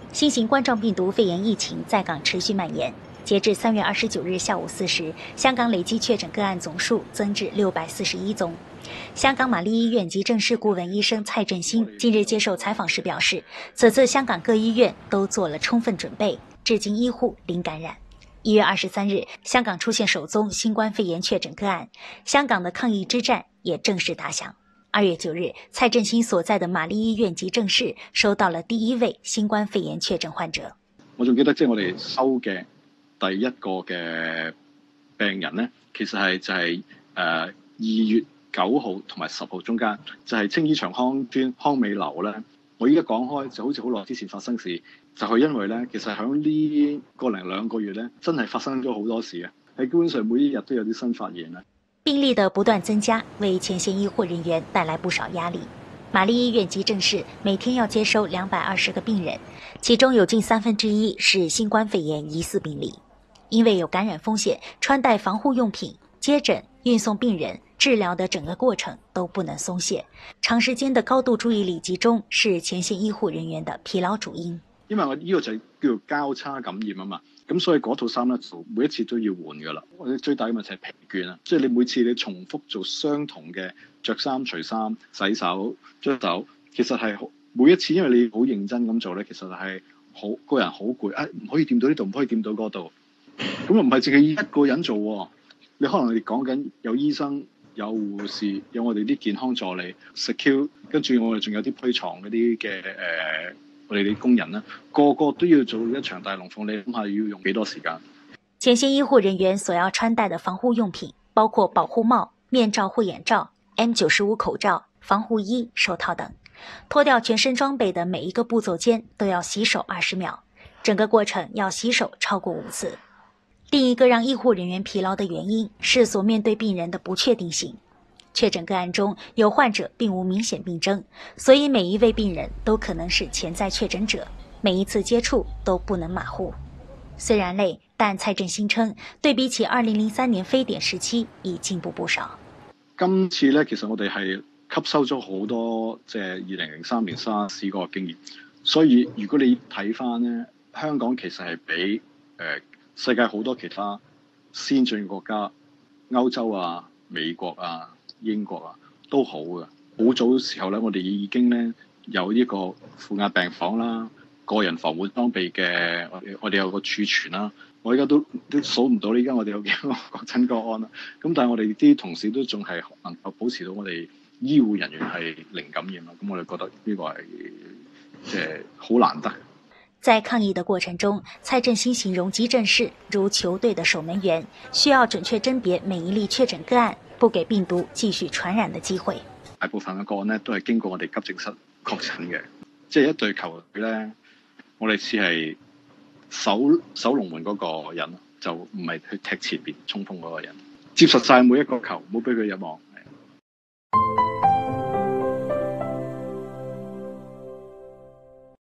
新型冠状病毒肺炎疫情在港持续蔓延。截至3月29日下午4时，香港累计确诊个案总数增至641宗。香港玛丽医院急症室顾问医生蔡振兴近日接受采访时表示，此次香港各医院都做了充分准备，至今医护零感染。1月23日，香港出现首宗新冠肺炎确诊个案，香港的抗疫之战也正式打响。2月9日，蔡振兴所在的玛丽医院急症室收到了第一位新冠肺炎确诊患者。 我仲記得我哋收嘅第一個嘅病人呢，其實係就係2月9號同埋10號中間，就係青衣長康邨康美樓咧。我依家講開就好似好耐之前發生事，就係因為咧，其實喺呢個零兩個月咧，真係發生咗好多事啊！係基本上每一日都有啲新發現啊。 病例的不斷增加，為前線醫護人員帶來不少壓力。瑪麗醫院急症室每天要接收220個病人，其中有近1/3是新冠肺炎疑似病例。因為有感染風險，穿戴防護用品、接診、運送病人、治療的整個過程都不能鬆懈。長時間的高度注意力集中是前線醫護人員的疲勞主因。 因為我呢個就係叫做交叉感染啊嘛，咁所以嗰套衫咧就每一次都要換噶啦。我哋最大嘅問題係疲倦啊，即係你每次你重複做相同嘅着衫、除衫、洗手、捽手，其實係每一次，因為你好認真咁做咧，其實係好個人好攰啊，唔可以掂到呢度，唔可以掂到嗰度。咁又唔係淨係一個人做喎，你可能你講緊有醫生、有護士、有我哋啲健康助理、secure， 跟住我哋仲有啲推床嗰啲嘅我哋啲工人啦，個個都要做一場大龍鳳，你諗下要用幾多時間？ 前線醫護人員所要穿戴的防護用品包括保護帽、面罩或眼罩、N95 口罩、防護衣、手套等。脫掉全身裝備的每一個步驟間都要洗手20秒，整個過程要洗手超過5次。另一個讓醫護人員疲勞的原因是所面對病人的不確定性。確診個案中有患者並無明顯病徵，所以每一位病人都可能是潛在確診者，每一次接觸都不能馬虎。雖然累，但蔡振興稱對比起2003年非典時期已進步不少。 今次咧，其實我哋係吸收咗好多即係2003年SARS嗰個經驗，所以如果你睇翻咧，香港其實係比世界好多其他先進國家，歐洲啊、美國啊、英國啊都好嘅。好早時候咧，我哋已經咧有呢個負壓病房啦、個人防護裝備嘅，我哋有個儲存啦。我而家都數唔到，依家我哋有幾個確診個案啦。咁但係我哋啲同事都仲係能夠保持到我哋醫護人員係零感染啦。咁我哋覺得呢個係即係好難得。 在抗疫的過程中，蔡振興形容急症室如球隊的守門員，需要準確甄別每一例確診個案，不給病毒繼續傳染的機會。 大部分嘅個案呢都係經過我哋急症室確診嘅，即係一隊球隊呢，我哋似係守龍門嗰個人，就唔係去踢前邊衝鋒嗰個人，接實晒每一個球，唔好俾佢入網。